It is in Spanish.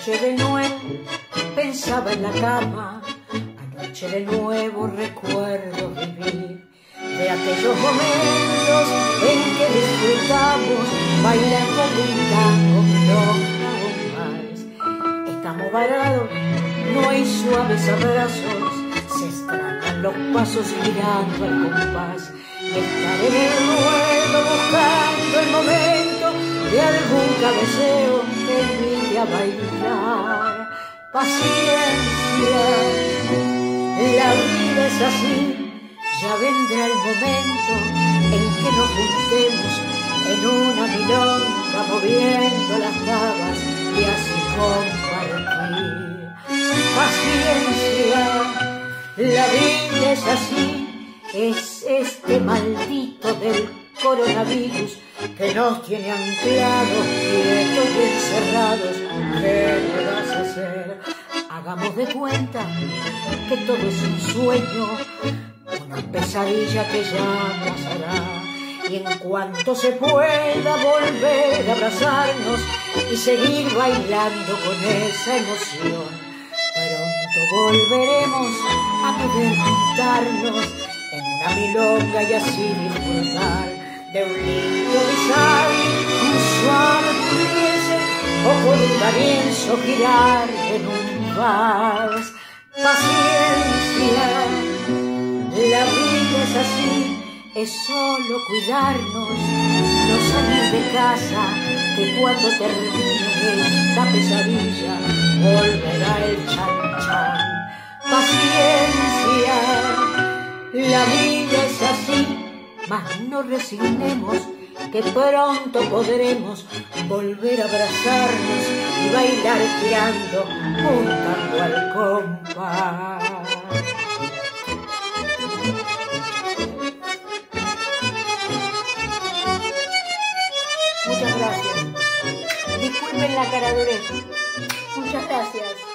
Anoche de nuevo pensaba en la cama, anoche de nuevo recuerdo vivir de aquellos momentos en que disfrutamos bailando un tango, milonga o vals. Estamos varados, no hay suaves abrazos, se extrañan los pasos mirando al compás. Y estar en el ruedo buscando el momento de algún cabeceo que invite a bailar. Paciencia, la vida es así, ya vendrá el momento en que nos juntemos en una milonga moviendo las tabas y así compartir. Paciencia, la vida es así, es este maldito del coronavirus que nos tiene anclados, quietos y encerrados. ¿Qué le vas a hacer? Hagamos de cuenta que todo es un sueño, una pesadilla que ya pasará. Y en cuanto se pueda volver a abrazarnos y seguir bailando con esa emoción, pronto volveremos a poder juntarnos en una milonga y así disfrutar de un lindo guisar, un suave pudiese o con un darienzo girar en un vals. Paciencia, la vida es así, es solo cuidarnos, no salir de casa, que cuando termine esta pesadilla volverá el chan chan. Paciencia, la vida es así, mas no resignemos, que pronto podremos volver a abrazarnos y bailar girando un tango al compás. Muchas gracias. Disculpen la caradurez. Muchas gracias.